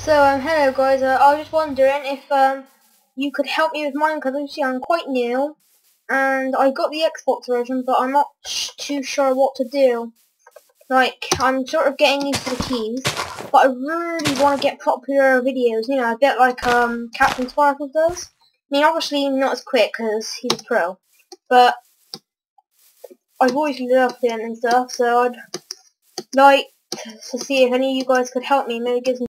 Hello guys, I was just wondering if you could help me with mine, because obviously I'm quite new and I got the Xbox version, but I'm not too sure what to do. Like, I'm sort of getting used to the keys, but I really want to get popular videos, you know, a bit like Captain Sparkles does. I mean, obviously not as quick because he's a pro, but I've always loved him and stuff, so I'd like to see if any of you guys could help me, maybe give some